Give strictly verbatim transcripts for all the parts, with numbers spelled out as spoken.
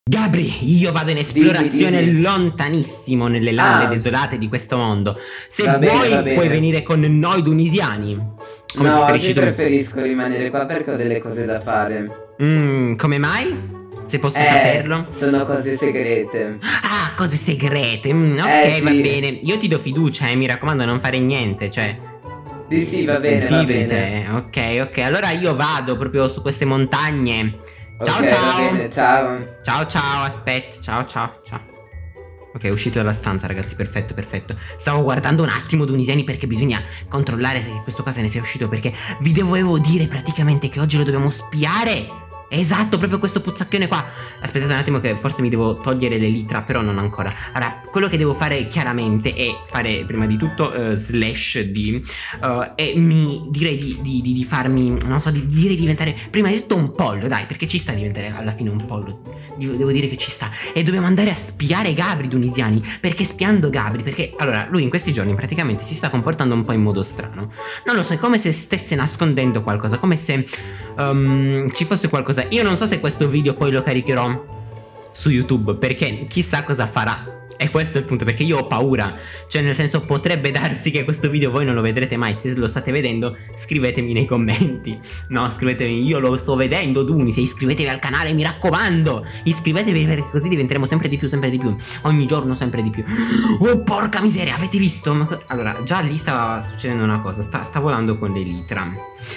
Gabri, io vado in esplorazione Dimmi, dimmi. lontanissimo nelle lande Ah, desolate di questo mondo. Se va bene, va vuoi puoi bene. venire con noi tunisiani. Come No, preferisci oggi tu? preferisco rimanere qua perché ho delle cose da fare. Mm, come mai? Se posso Eh, saperlo. sono cose segrete. Ah, cose segrete. Mm, Eh ok, va sì, bene. Io ti do fiducia, eh, mi raccomando, non fare niente. Cioè, sì sì, va mi bene, va fido di bene. te. Ok, ok. Allora io vado proprio su queste montagne. Ok, Ciao, va bene, ciao. ciao. Ciao, ciao, aspetta. Ciao, ciao, ciao. Ok, è uscito dalla stanza, ragazzi, perfetto, perfetto. Stavo guardando un attimo Tunisiani perché bisogna controllare se questo caso ne sia uscito, perché vi dovevo dire praticamente che oggi lo dobbiamo spiare. Esatto, proprio questo puzzacchione qua. Aspettate un attimo che forse mi devo togliere le litra, però non ancora. Allora, quello che devo fare chiaramente è fare prima di tutto uh, slash di uh, e mi direi di, di, di, di farmi, non so, di dire di diventare prima di tutto un pollo, dai, perché ci sta a diventare alla fine un pollo. Devo dire che ci sta. E dobbiamo andare a spiare Gabri tunisiani. Perché spiando Gabri, perché allora lui in questi giorni praticamente si sta comportando un po' in modo strano. Non lo so, è come se stesse nascondendo qualcosa, come se um, ci fosse qualcosa. Io non so se questo video poi lo caricherò su YouTube, perché chissà cosa farà. E questo è il punto, perché io ho paura. Cioè nel senso, potrebbe darsi che questo video voi non lo vedrete mai. Se lo state vedendo, scrivetemi nei commenti. No, scrivetemi, io lo sto vedendo Duni. Se iscrivetevi al canale, mi raccomando. Iscrivetevi, perché così diventeremo sempre di più, sempre di più. Ogni giorno sempre di più. Oh porca miseria, avete visto? Allora, già lì stava succedendo una cosa. Sta, sta volando con le litra.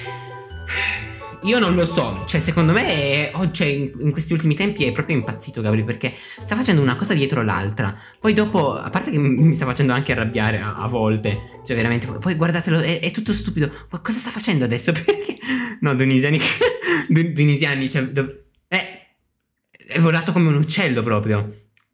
Io non lo so, cioè secondo me oh, cioè, in, in questi ultimi tempi è proprio impazzito Gabri, perché sta facendo una cosa dietro l'altra. Poi dopo, a parte che mi sta facendo anche arrabbiare a, a volte, cioè veramente, poi guardatelo, è, è tutto stupido. Ma cosa sta facendo adesso? Perché? No, tunisiani, tunisiani, cioè, è, è volato come un uccello proprio.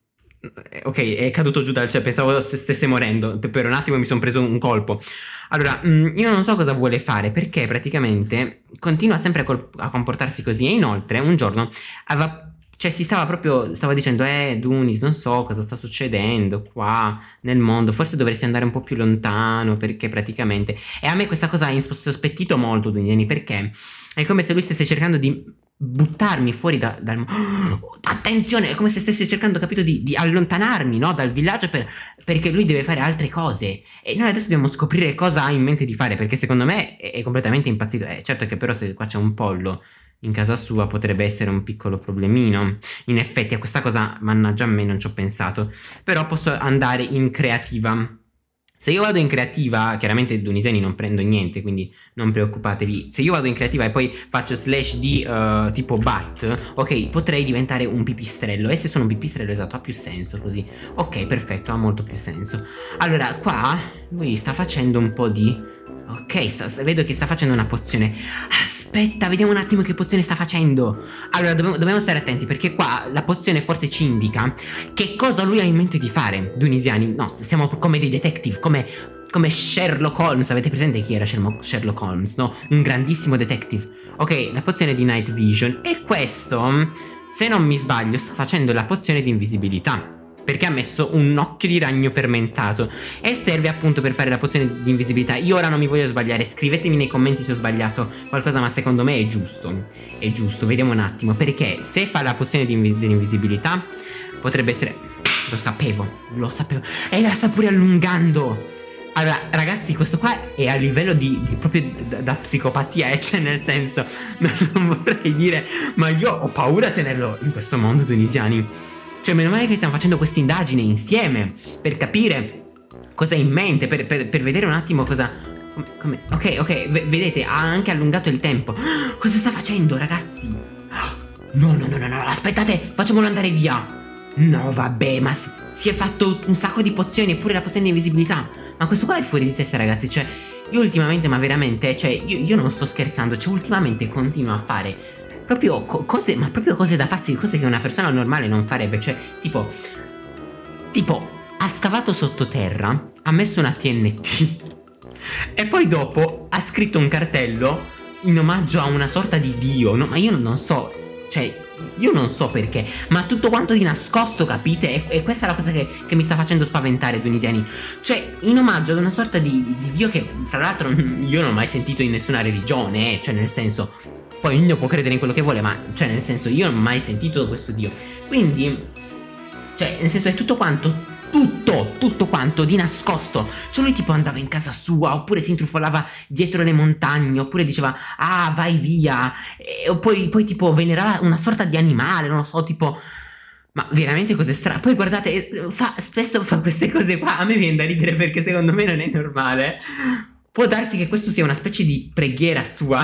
Ok, è caduto giù dal, cioè pensavo stesse morendo. Per un attimo mi sono preso un colpo. Allora, mh, io non so cosa vuole fare, perché praticamente continua sempre a, a comportarsi così. E inoltre un giorno aveva, cioè si stava proprio, stava dicendo: Eh Dunis, non so cosa sta succedendo qua nel mondo, forse dovresti andare un po' più lontano, perché praticamente. E a me questa cosa ha insospettito molto Duniani, perché è come se lui stesse cercando di buttarmi fuori da, dal... Oh, attenzione, è come se stesse cercando, capito, di, di allontanarmi, no, dal villaggio, per, perché lui deve fare altre cose. E noi adesso dobbiamo scoprire cosa ha in mente di fare, perché secondo me è, è completamente impazzito. Eh, certo che però se qua c'è un pollo in casa sua potrebbe essere un piccolo problemino. In effetti a questa cosa, mannaggia a me, non ci ho pensato. Però posso andare in creativa. Se io vado in creativa, chiaramente Duniseni non prendo niente, quindi non preoccupatevi. Se io vado in creativa e poi faccio slash di uh, tipo bat, ok, potrei diventare un pipistrello. E se sono un pipistrello, esatto, ha più senso così. Ok, perfetto, ha molto più senso. Allora, qua lui sta facendo un po' di... Ok, sta, vedo che sta facendo una pozione. Aspetta, vediamo un attimo che pozione sta facendo. Allora, dobbiamo, dobbiamo stare attenti, perché qua la pozione forse ci indica che cosa lui ha in mente di fare. Dunisiani, no, siamo come dei detective, come, come Sherlock Holmes. Avete presente chi era Sherlock Holmes, no? Un grandissimo detective. Ok, la pozione di Night Vision. E questo, se non mi sbaglio, sta facendo la pozione di invisibilità, perché ha messo un occhio di ragno fermentato e serve appunto per fare la pozione di invisibilità. Io ora non mi voglio sbagliare, scrivetemi nei commenti se ho sbagliato qualcosa, ma secondo me è giusto. È giusto, vediamo un attimo, perché se fa la pozione di invi invisibilità potrebbe essere... Lo sapevo, lo sapevo. E la sta pure allungando. Allora ragazzi, questo qua è a livello di, di proprio da, da psicopatia, eh? Cioè nel senso, non, non vorrei dire, ma io ho paura a tenerlo in questo mondo, tunisiani. Cioè meno male che stiamo facendo questa indagine insieme, per capire cosa ha in mente, per, per, per vedere un attimo cosa... Come, come, ok, ok, v vedete, ha anche allungato il tempo. Cosa sta facendo, ragazzi? No, no, no, no, no, aspettate, facciamolo andare via. No, vabbè, ma si, si è fatto un sacco di pozioni, eppure la pozione di invisibilità. Ma questo qua è fuori di testa, ragazzi. Cioè, io ultimamente, ma veramente, cioè, io, io non sto scherzando. Cioè, ultimamente continuo a fare... proprio co cose, ma proprio cose da pazzi, cose che una persona normale non farebbe. Cioè, tipo, tipo, ha scavato sottoterra, ha messo una T N T e poi dopo ha scritto un cartello in omaggio a una sorta di dio, no? Ma io non so, cioè, io non so perché, ma tutto quanto di nascosto, capite? E, e questa è la cosa che, che mi sta facendo spaventare, tunisiani. Cioè, in omaggio ad una sorta di, di, di dio che, fra l'altro, io non ho mai sentito in nessuna religione, eh? Cioè, nel senso... Poi ognuno può credere in quello che vuole, ma cioè nel senso io non ho mai sentito questo Dio. Quindi, cioè nel senso è tutto quanto, tutto, tutto quanto di nascosto. Cioè lui tipo andava in casa sua, oppure si intrufolava dietro le montagne, oppure diceva ah vai via, e poi, poi tipo venerava una sorta di animale, non lo so, tipo... Ma veramente cose strane. Poi guardate, fa, spesso fa queste cose qua. A me viene da ridere perché secondo me non è normale. Può darsi che questo sia una specie di preghiera sua.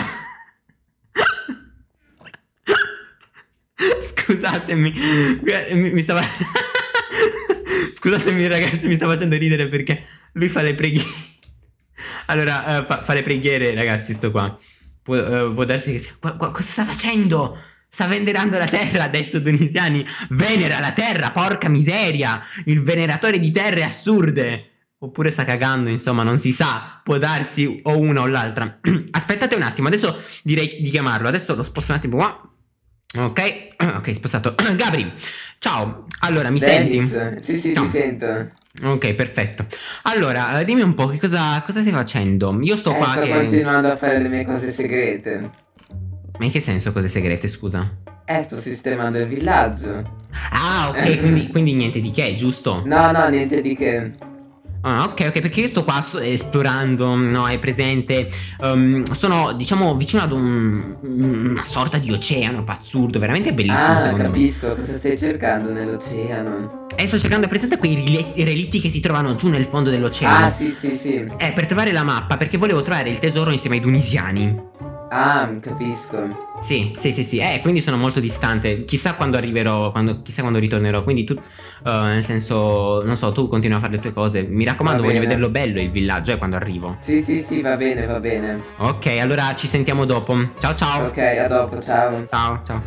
Scusatemi. Mi, mi stava... Scusatemi ragazzi, mi sta facendo ridere perché lui fa le preghiere. Allora, uh, fa, fa le preghiere ragazzi, sto qua. Può, uh, può darsi che sia... Qu cosa sta facendo? Sta venerando la terra adesso, Tunisiani. Venera la terra, porca miseria. Il veneratore di terre assurde. Oppure sta cagando, insomma, non si sa. Può darsi o una o l'altra. Aspettate un attimo, adesso direi di chiamarlo. Adesso lo sposto un attimo qua. Ok, ok, spostato. Gabri, ciao. Allora, mi Dennis. senti? Sì, sì, No. ti sento. Ok, perfetto. Allora, dimmi un po' che cosa, cosa stai facendo? Io sto Eh, qua sto che... continuando a fare le mie cose segrete. Ma in che senso cose segrete, scusa? Eh, sto sistemando il villaggio. Ah, ok, quindi, quindi niente di che, giusto? No, no, niente di che. Ah, ok, ok, perché io sto qua so- esplorando, no, è presente. Um, sono, diciamo, vicino ad un, una sorta di oceano pazzurdo, veramente bellissimo Ah, secondo capisco cosa stai cercando nell'oceano. me. E sto cercando, presente quei rile- relitti che si trovano giù nel fondo dell'oceano. Ah, sì, sì, sì. Eh, per trovare la mappa, perché volevo trovare il tesoro insieme ai tunisiani. Ah, capisco. Sì, sì, sì, sì, eh, quindi sono molto distante. Chissà quando arriverò, quando, chissà quando ritornerò. Quindi tu, uh, nel senso, non so, tu continui a fare le tue cose. Mi raccomando, Va voglio bene. vederlo bello il villaggio, eh, quando arrivo. Sì, sì, sì, va bene, va bene. Ok, allora ci sentiamo dopo. Ciao, ciao. Ok, a dopo, ciao. Ciao, ciao.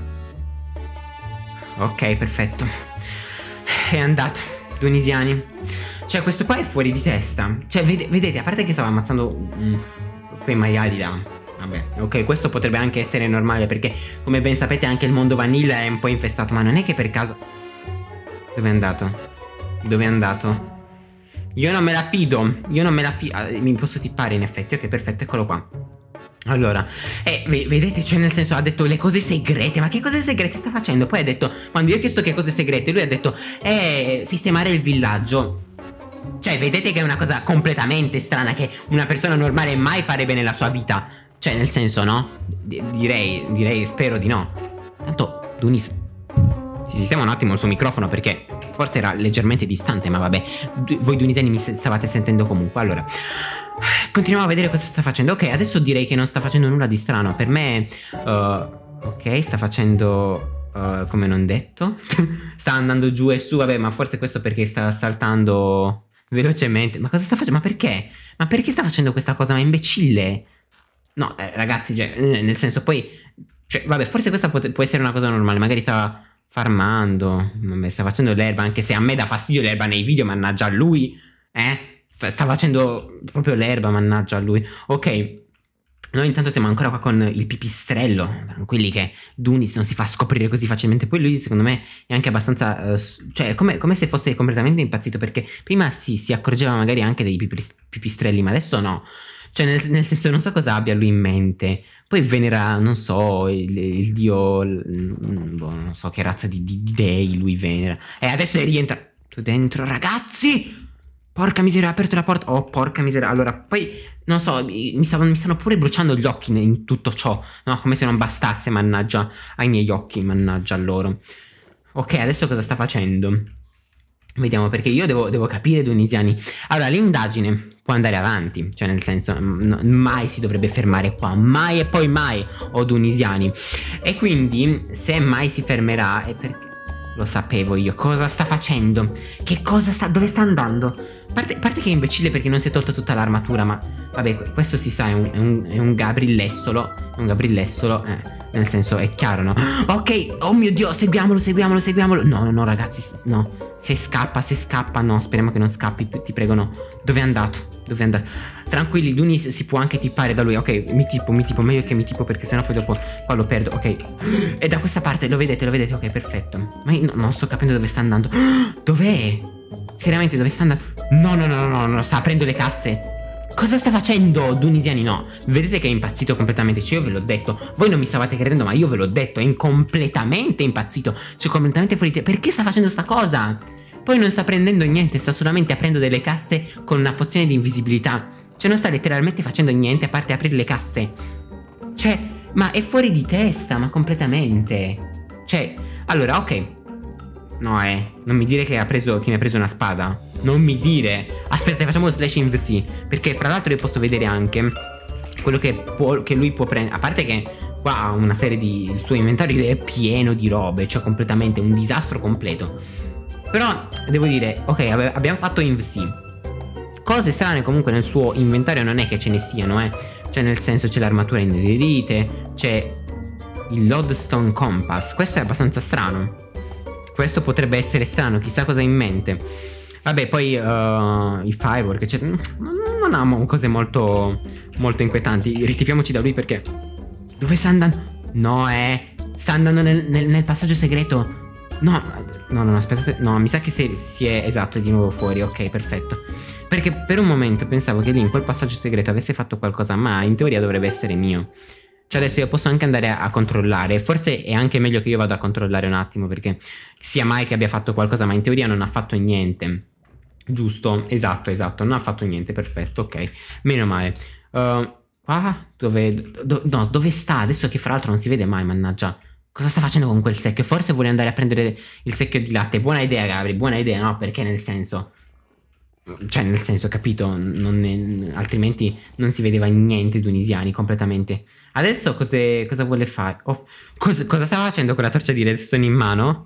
Ok, perfetto. È andato, tunisiani. Cioè, questo qua è fuori di testa. Cioè, vede- vedete, a parte che stava ammazzando mm, quei maiali là. Vabbè, ok, questo potrebbe anche essere normale perché, come ben sapete, anche il mondo vanilla è un po' infestato. Ma non è che per caso... Dove è andato? Dove è andato? Io non me la fido. Io non me la fido. Mi posso tippare in effetti. Ok, perfetto, eccolo qua. Allora, eh, ve- vedete, cioè nel senso ha detto le cose segrete. Ma che cose segrete sta facendo? Poi ha detto, quando io ho chiesto che cose segrete, lui ha detto, eh, sistemare il villaggio. Cioè, vedete che è una cosa completamente strana che una persona normale mai farebbe nella sua vita. Cioè, nel senso, no? D- direi, direi, spero di no. Tanto, Dunis si sistema un attimo il suo microfono perché forse era leggermente distante, ma vabbè. Du- voi tunisiani mi se- stavate sentendo comunque. Allora, continuiamo a vedere cosa sta facendo. Ok, adesso direi che non sta facendo nulla di strano. Per me, uh, ok, sta facendo uh, come non detto. Sta andando giù e su, vabbè, ma forse questo perché sta saltando velocemente. Ma cosa sta facendo? Ma perché? Ma perché sta facendo questa cosa? Ma è imbecille. No, eh, ragazzi, cioè, eh, nel senso, poi, cioè, vabbè, forse questa pot- può essere una cosa normale. Magari stava farmando, vabbè, sta facendo l'erba, anche se a me dà fastidio l'erba nei video, mannaggia a lui, eh? Sta, sta facendo proprio l'erba, mannaggia a lui. Ok, noi intanto siamo ancora qua con il pipistrello, tranquilli che Dunis non si fa scoprire così facilmente. Poi lui, secondo me, è anche abbastanza, uh, cioè, come, come se fosse completamente impazzito, perché prima si, si accorgeva magari anche dei pipis- pipistrelli, ma adesso no. Cioè, nel, nel senso, non so cosa abbia lui in mente. Poi venera, non so, il, il dio, il- boh, non so che razza di, di, di dei lui venera. E adesso rientra tu dentro, ragazzi! Porca miseria, ha aperto la porta. Oh, porca miseria. Allora, poi, non so, mi, mi stavano, mi stanno pure bruciando gli occhi in, in tutto ciò. No, come se non bastasse, mannaggia ai miei occhi, mannaggia a loro. Ok, adesso cosa sta facendo? Vediamo, perché io devo, devo capire, tunisiani. Allora, l'indagine può andare avanti, cioè nel senso, no, mai si dovrebbe fermare qua, mai e poi mai, o tunisiani. E quindi, se mai si fermerà, è perché lo sapevo io. Cosa sta facendo? Che cosa sta, dove sta andando? Parte, parte che è imbecille perché non si è tolto tutta l'armatura, ma vabbè, questo si sa, è un, è un, è un gabrillessolo, è un gabrillessolo, eh, nel senso, è chiaro, no? Ok, oh mio Dio, seguiamolo, seguiamolo, seguiamolo. No, no, no, ragazzi, no. Se scappa, se scappa, no, speriamo che non scappi, ti prego, no. Dove è andato? Dove è andato? Tranquilli, Dunis si può anche tippare da lui. Ok, mi tipo, mi tipo, meglio che mi tipo perché sennò poi dopo qua lo perdo. Ok, e da questa parte, lo vedete, lo vedete? Ok, perfetto. Ma io no, non sto capendo dove sta andando. Dov'è? Seriamente, dove sta andando? No, no, no, no, no, no, sta aprendo le casse. Cosa sta facendo Dunisiani? No, vedete che è impazzito completamente. Cioè io ve l'ho detto, voi non mi stavate credendo ma io ve l'ho detto, è completamente impazzito. Cioè completamente fuori di te. Perché sta facendo sta cosa? Poi non sta prendendo niente, sta solamente aprendo delle casse con una pozione di invisibilità. Cioè non sta letteralmente facendo niente a parte aprire le casse. Cioè, ma è fuori di testa, ma completamente. Cioè, allora, ok. No, eh, non mi dire che ha preso, che mi ha preso una spada. Non mi dire. Aspetta, facciamo slash inv, perché fra l'altro io posso vedere anche quello che, può, che lui può prendere. A parte che qua ha una serie di... il suo inventario è pieno di robe, cioè completamente un disastro completo. Però devo dire, ok, abbiamo fatto inv. Cose strane comunque nel suo inventario non è che ce ne siano, eh. Cioè nel senso c'è l'armatura inerite, c'è il Lodestone Compass. Questo è abbastanza strano. Questo potrebbe essere strano, chissà cosa ha in mente. Vabbè, poi uh, i firework, cioè, non amo cose molto molto inquietanti. Ritipiamoci da lui perché... Dove sta andando? No, eh sta andando nel, nel, nel passaggio segreto. No, no, no, aspettate. No, mi sa che si, si è... Esatto, è di nuovo fuori. Ok, perfetto. Perché per un momento pensavo che lì in quel passaggio segreto avesse fatto qualcosa, ma in teoria dovrebbe essere mio. Cioè adesso io posso anche andare a, a controllare. Forse è anche meglio che io vada a controllare un attimo, perché sia mai che abbia fatto qualcosa, ma in teoria non ha fatto niente. Giusto? Esatto, esatto, non ha fatto niente, perfetto, ok. Meno male. uh, Qua? Dove... Do, no, dove sta? Adesso che fra l'altro non si vede mai, mannaggia. Cosa sta facendo con quel secchio? Forse vuole andare a prendere il secchio di latte. Buona idea, Gabri, buona idea, no? Perché nel senso... Cioè nel senso, capito? Non è, altrimenti non si vedeva niente Dunisiani completamente. Adesso cose, cosa vuole fare? Oh, cos, cosa stava facendo con la torcia di redstone in mano?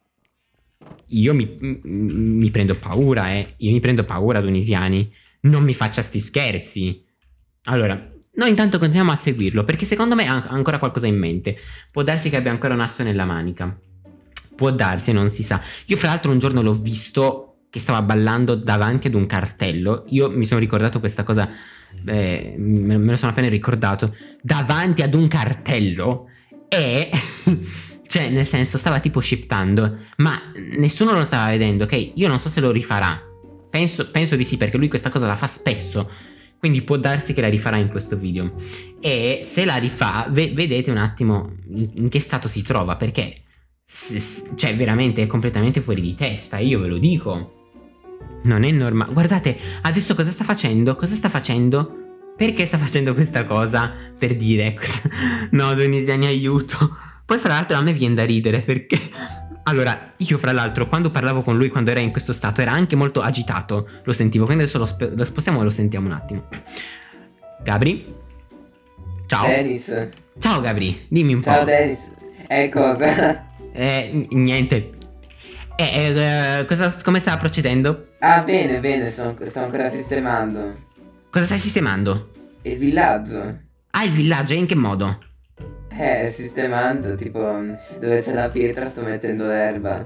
Io mi, mi prendo paura, eh. Io mi prendo paura, Dunisiani. Non mi faccia sti scherzi. Allora, noi intanto continuiamo a seguirlo, perché secondo me ha ancora qualcosa in mente. Può darsi che abbia ancora un asso nella manica. Può darsi, non si sa. Io fra l'altro un giorno l'ho visto che stava ballando davanti ad un cartello. Io mi sono ricordato questa cosa, eh, me lo sono appena ricordato. Davanti ad un cartello. E cioè nel senso stava tipo shiftando, ma nessuno lo stava vedendo, ok? Io non so se lo rifarà. Penso, penso di sì, perché lui questa cosa la fa spesso. Quindi può darsi che la rifarà in questo video. E se la rifà, ve vedete un attimo in, in che stato si trova, perché cioè veramente è completamente fuori di testa, io ve lo dico. Non è normale. Guardate, adesso cosa sta facendo? Cosa sta facendo? Perché sta facendo questa cosa? Per dire... No, Dunisiani, aiuto. Poi fra l'altro a me viene da ridere perché... Allora, io fra l'altro quando parlavo con lui, quando era in questo stato, era anche molto agitato. Lo sentivo, quindi adesso lo, lo spostiamo e lo sentiamo un attimo. Gabri? Ciao. Dennis. Ciao Gabri, dimmi un Ciao po'. Dennis. Eh, cosa? Eh, niente. Eh, eh, cosa, come sta procedendo? Ah, bene, bene, sto, sto ancora sistemando. Cosa stai sistemando? Il villaggio. Ah, il villaggio, in che modo? Eh, sistemando, tipo, dove c'è la pietra sto mettendo l'erba.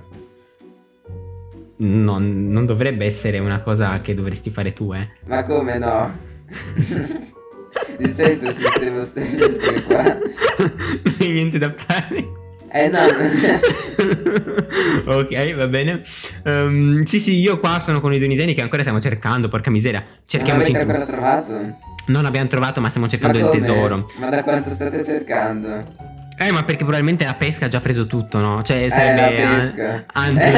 Non, non dovrebbe essere una cosa che dovresti fare tu, eh. Ma come no? Di solito sistemo sempre qua. Non hai niente da fare. Eh no. Ok, va bene. um, Sì sì, io qua sono con i dunisiani che ancora stiamo cercando. Porca miseria. Cerchiamoci. Non avete ancora trovato? Non abbiamo trovato, ma stiamo cercando Ma il come? tesoro. Ma da quanto state cercando? Eh, ma perché probabilmente la pesca ha già preso tutto, no? Cioè sarebbe Eh, la pesca. Angelo.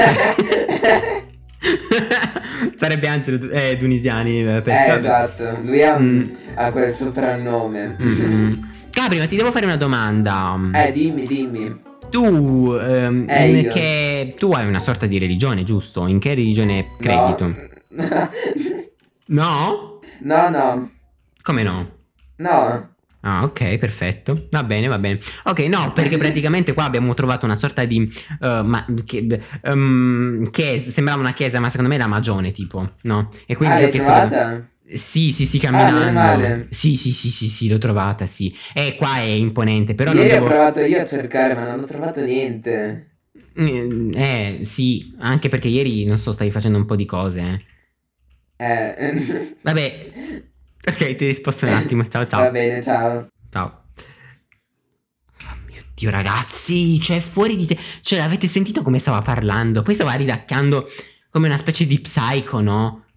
Sarebbe Angelo eh, Dunisiani la pesca. Eh, esatto. Lui ha, un, Mm. ha quel soprannome. Mm. Gabri, ma ti devo fare una domanda. Eh, dimmi, dimmi. Tu, ehm, Eh, in io. che tu hai una sorta di religione, giusto? In che religione credi tu? No. No? No, no. Come no? No. Ah, ok, perfetto. Va bene, va bene. Ok, no, perché praticamente qua abbiamo trovato una sorta di uh, ma, che, um, chiesa, sembrava una chiesa, ma secondo me era magione, tipo, no? E quindi Ah, ho l'hai chiesto... trovata? Sì, sì, sì, Ah, meno camminando. male. Sì, sì, sì, sì, sì, l'ho trovata, sì. E qua è imponente, però non Ieri devo... ho provato io a cercare, ma non ho trovato niente. Eh, sì, anche perché ieri, non so, stavi facendo un po' di cose, eh. Eh. Vabbè, ok, ti risposto un attimo. Ciao, ciao. Va bene, ciao. Ciao. Oh mio Dio, ragazzi, cioè fuori di te. Cioè, avete sentito come stava parlando? Poi stava ridacchiando come una specie di psycho, no?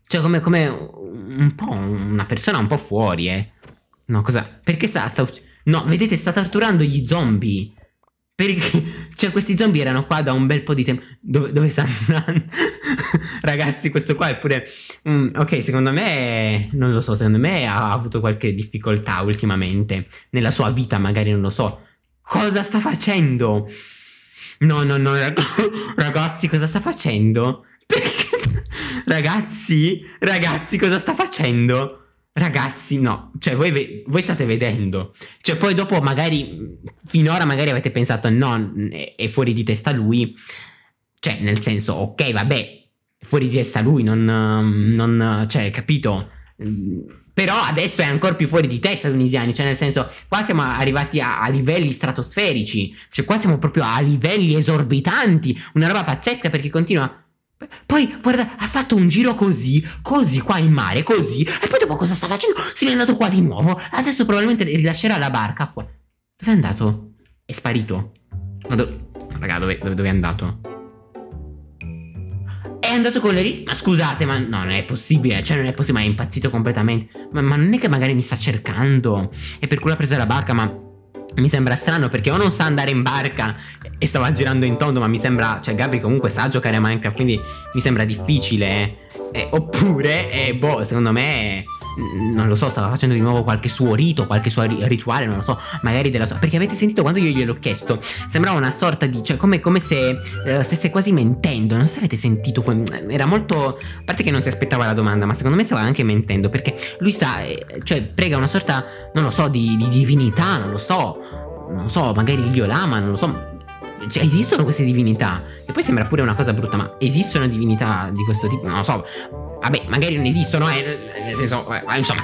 Cioè, come, come un po' una persona un po' fuori, eh. No, cosa? Perché sta, sta ucc- No, vedete, sta torturando gli zombie. Perché? Cioè, questi zombie erano qua da un bel po' di tempo. Dove, dove sta andando? Ragazzi, questo qua è pure... Mm, ok, secondo me... Non lo so, secondo me ha avuto qualche difficoltà ultimamente. Nella sua vita, magari, non lo so. Cosa sta facendo? No, no, no, rag- ragazzi, cosa sta facendo? Perché? Ragazzi, ragazzi, cosa sta facendo? Ragazzi, no, cioè voi, ve- voi state vedendo. Cioè poi dopo magari, finora magari avete pensato no, è, è fuori di testa lui. Cioè nel senso, ok, vabbè, è fuori di testa lui, non, non cioè, capito? Però adesso è ancora più fuori di testa Tunisiani. Cioè nel senso, qua siamo arrivati a, a livelli stratosferici. Cioè qua siamo proprio a livelli esorbitanti. Una roba pazzesca perché continua... Poi, guarda, ha fatto un giro così, così qua in mare, così. E poi dopo cosa sta facendo? Se n'è andato qua di nuovo. Adesso probabilmente rilascerà la barca qua. Dove è andato? È sparito. Ma do... Raga, dove, dove, dove è andato? È andato con le ri... Ma scusate, ma no, non è possibile. Cioè, non è possibile, ma è impazzito completamente. Ma, ma non è che magari mi sta cercando. E per cui ha preso la barca, ma... Mi sembra strano perché o non sa andare in barca e stava girando in tondo, ma mi sembra, cioè Gabri comunque sa giocare a Minecraft, quindi mi sembra difficile. Eh, oppure, eh, boh, secondo me, non lo so, stava facendo di nuovo qualche suo rito, qualche suo ri- rituale, non lo so, magari della sua... Perché avete sentito quando io gliel'ho chiesto, sembrava una sorta di, cioè come, come se eh, stesse quasi mentendo, non so se avete sentito, era molto... A parte che non si aspettava la domanda, ma secondo me stava anche mentendo, perché lui sta, eh, cioè prega una sorta, non lo so, di, di divinità, non lo so, non lo so, magari il Dio Lama, non lo so... Cioè, esistono queste divinità. E poi sembra pure una cosa brutta, ma esistono divinità di questo tipo? Non lo so. Vabbè, magari non esistono, eh. Nel senso, eh, insomma,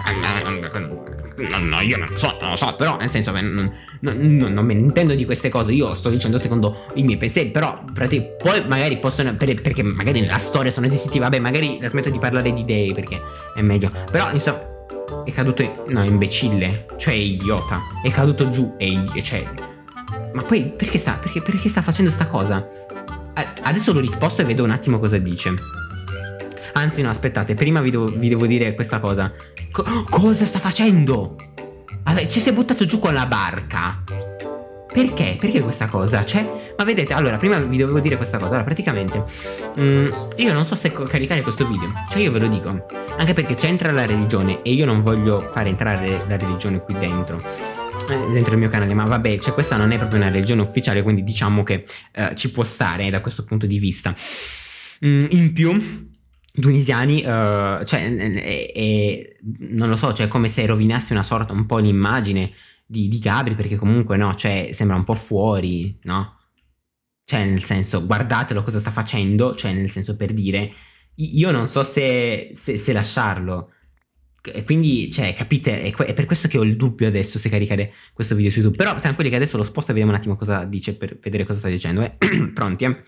no, no, io non lo so, non lo so. Però, nel senso, non, non, non me ne intendo di queste cose. Io sto dicendo secondo i miei pensieri. Però, poi magari possono. Per, perché magari nella storia sono esistiti. Vabbè, magari la smetto di parlare di dei perché è meglio. Però, insomma, è caduto. No, imbecille. Cioè, idiota. È caduto giù. E cioè. Ma poi perché sta, perché, perché sta facendo sta cosa? Adesso l'ho risposto e vedo un attimo cosa dice. Anzi no, aspettate, prima vi devo, vi devo dire questa cosa. Co- Cosa sta facendo? Vabbè, ci si è buttato giù con la barca. Perché? Perché questa cosa? Cioè, ma vedete, allora, prima vi dovevo dire questa cosa. Allora, praticamente mm, io non so se caricare questo video. Cioè, io ve lo dico. Anche perché c'entra la religione e io non voglio fare entrare la religione qui dentro, dentro il mio canale, ma vabbè, cioè questa non è proprio una religione ufficiale, quindi diciamo che uh, ci può stare eh, da questo punto di vista. Mm, in più, tunisiani, uh, cioè, eh, eh, non lo so, cioè come se rovinassi una sorta, un po' l'immagine di, di Gabri, perché comunque no, cioè sembra un po' fuori, no? Cioè nel senso, guardatelo cosa sta facendo, cioè nel senso per dire, io non so se, se, se lasciarlo. E quindi, cioè, capite, è, è per questo che ho il dubbio adesso se caricare questo video su YouTube. Però tranquilli che adesso lo sposto e vediamo un attimo cosa dice per vedere cosa sta dicendo. Eh. Pronti, eh?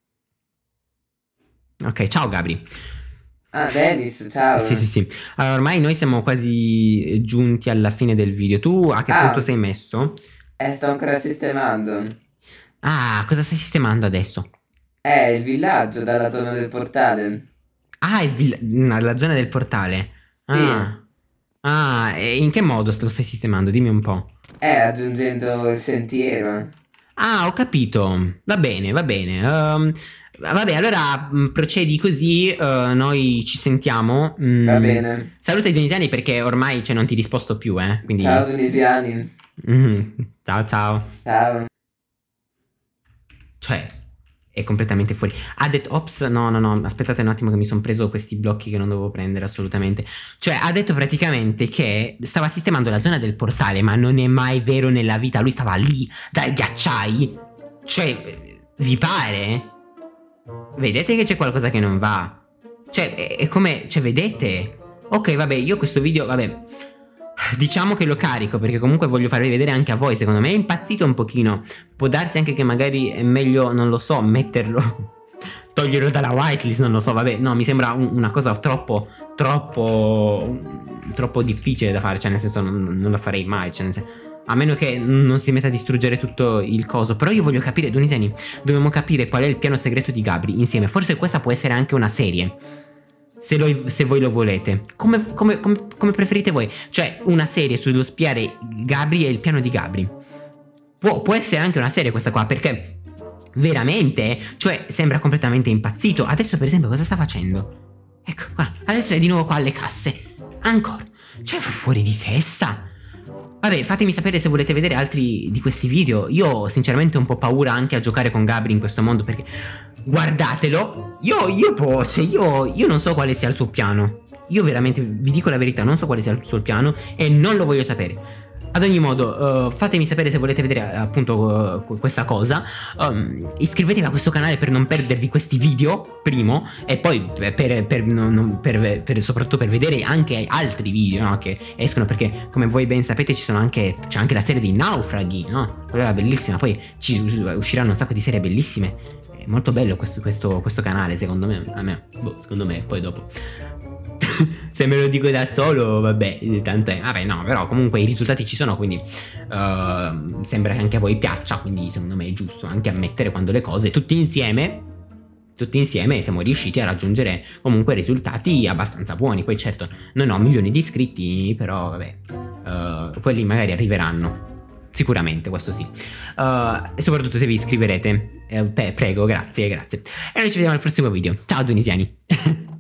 Ok, ciao Gabri. Ah, Dennis, ciao. Sì, sì, sì. Allora, ormai noi siamo quasi giunti alla fine del video. Tu a che Ah. punto sei messo? Eh, sto ancora sistemando. Ah, cosa stai sistemando adesso? Eh, il villaggio dalla zona del portale. Ah, il vill- no, la zona del portale. Ah, ah, e in che modo lo stai sistemando? Dimmi un po'. Eh, aggiungendo il sentiero. Ah, ho capito. Va bene, va bene. Ehm, vabbè, allora mh, procedi così, eh, noi ci sentiamo. Mm, Va bene. Saluta i tunisiani perché ormai cioè, non ti risposto più, eh. Quindi... Ciao tunisiani. Mhm. Ciao, ciao. Ciao. Cioè, è completamente fuori. Ha detto, ops, no, no, no, aspettate un attimo che mi sono preso questi blocchi che non dovevo prendere assolutamente. Cioè, ha detto praticamente che stava sistemando la zona del portale, ma non è mai vero nella vita. Lui stava lì, dai ghiacciai. Cioè, vi pare? Vedete che c'è qualcosa che non va. Cioè, è, è come, cioè, vedete? Ok, vabbè, io questo video, vabbè, diciamo che lo carico perché comunque voglio farvi vedere anche a voi. Secondo me è impazzito un pochino. Può darsi anche che magari è meglio, non lo so, metterlo, toglierlo dalla whitelist, non lo so, vabbè. No, mi sembra un, una cosa troppo, troppo, troppo difficile da fare. Cioè nel senso non, non la farei mai, cioè nel senso, a meno che non si metta a distruggere tutto il coso. Però io voglio capire, Tunisiani, dobbiamo capire qual è il piano segreto di Gabri insieme. Forse questa può essere anche una serie. Se, lo, se voi lo volete, come, come, come, come preferite voi. Cioè una serie sullo spiare Gabri e il piano di Gabri. Può, può essere anche una serie questa qua, perché veramente, cioè sembra completamente impazzito. Adesso per esempio cosa sta facendo? Ecco qua, adesso è di nuovo qua alle casse. Ancora, cioè fa fuori di testa. Vabbè, fatemi sapere se volete vedere altri di questi video. Io ho sinceramente un po' paura anche a giocare con Gabri in questo mondo, perché guardatelo. Io, io, po, cioè, io, io non so quale sia il suo piano. Io veramente vi dico la verità, non so quale sia il suo piano e non lo voglio sapere. Ad ogni modo, uh, fatemi sapere se volete vedere appunto uh, questa cosa. um, Iscrivetevi a questo canale per non perdervi questi video, primo. E poi per, per, per, non, per, per soprattutto per vedere anche altri video, no, che escono, perché come voi ben sapete ci sono anche, c'è anche la serie dei naufraghi, no? Quella era bellissima. Poi ci usciranno un sacco di serie bellissime. È molto bello questo, questo, questo canale, secondo me. A me, boh, secondo me, poi dopo se me lo dico da solo, vabbè, tanto è. Vabbè, no, però comunque i risultati ci sono, quindi uh, sembra che anche a voi piaccia, quindi secondo me è giusto anche ammettere quando le cose tutti insieme, tutti insieme siamo riusciti a raggiungere comunque risultati abbastanza buoni. Poi certo, non ho milioni di iscritti, però vabbè, uh, quelli magari arriveranno. Sicuramente, questo sì. uh, E soprattutto se vi iscriverete, eh, prego, grazie, grazie. E noi ci vediamo al prossimo video. Ciao tunisiani.